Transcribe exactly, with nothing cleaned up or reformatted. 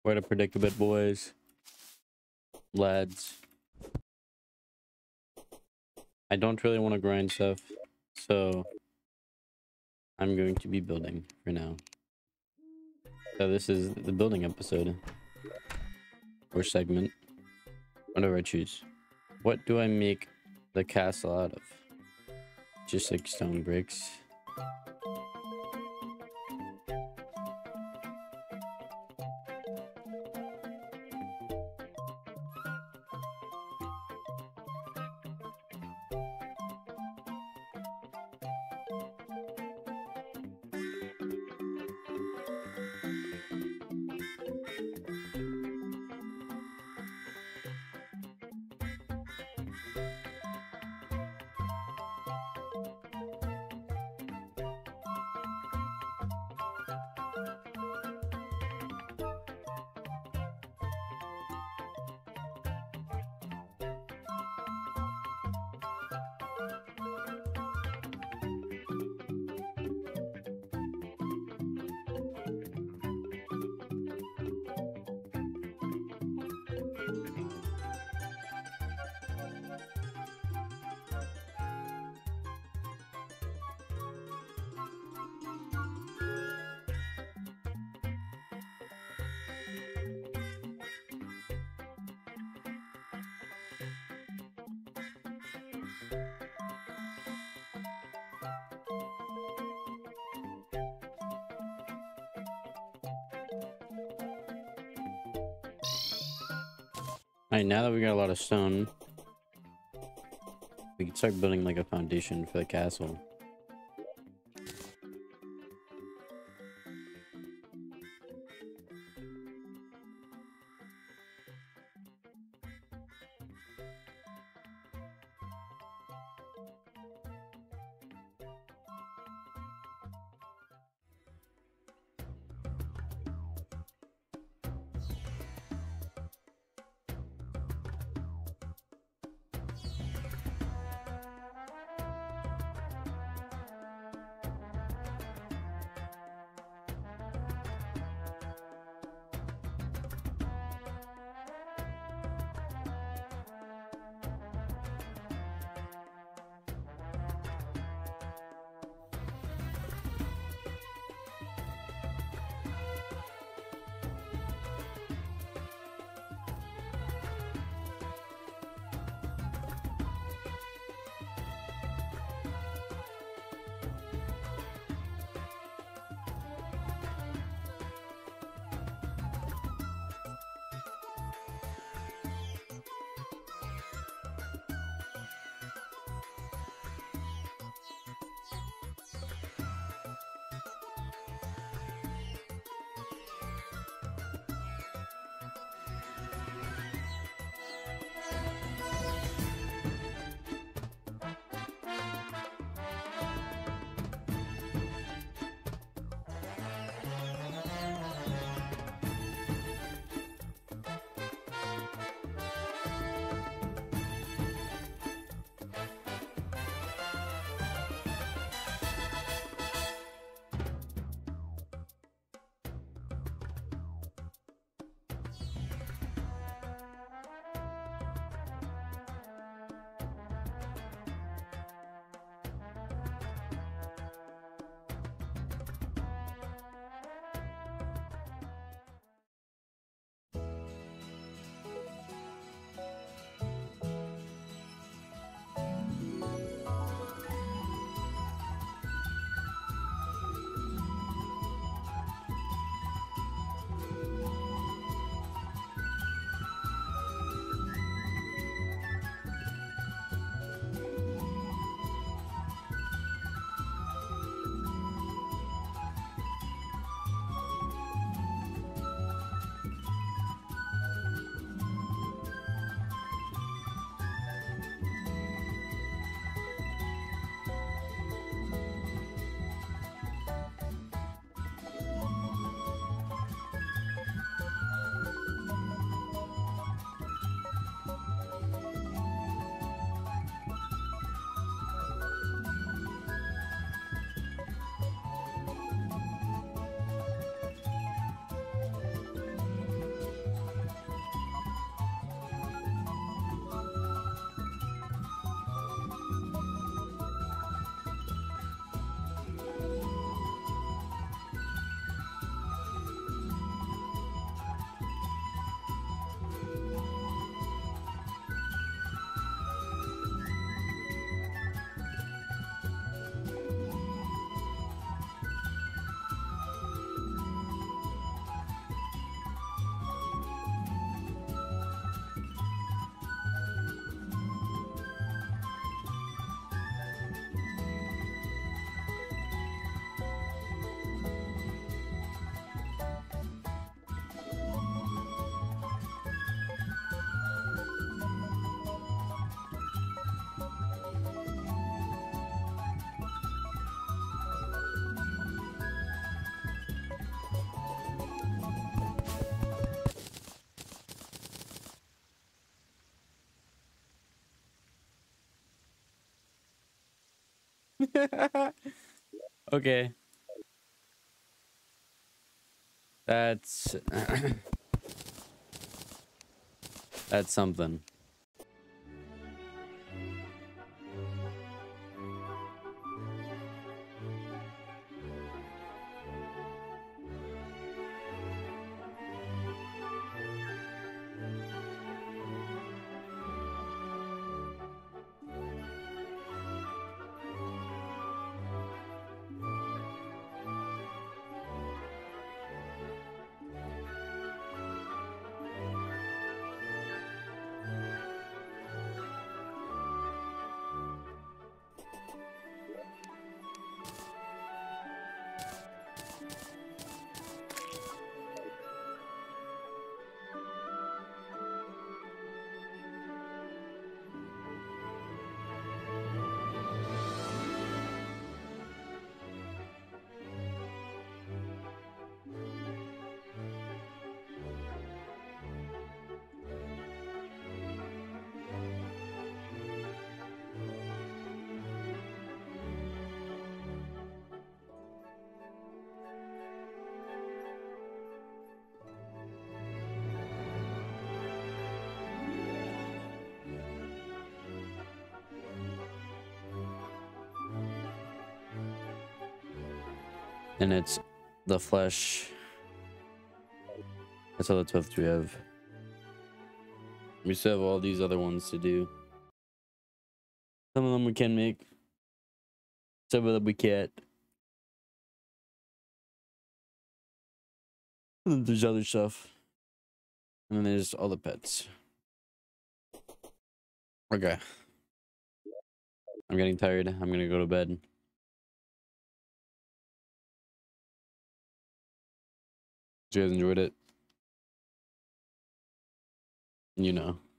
Where to predict a bit, boys. Lads. I don't really want to grind stuff, so I'm going to be building for now. So this is the building episode. Or segment. Whatever I choose. What do I make the castle out of? Just like stone bricks. Alright, now that we got a lot of stone, we can start building like a foundation for the castle. Okay. That's that's something. And it's the flesh. That's all the twelfth we have. We still have all these other ones to do. Some of them we can make. Some of them we can't. And then there's other stuff. And then there's all the pets. Okay. I'm getting tired. I'm gonna go to bed. You guys enjoyed it? You know.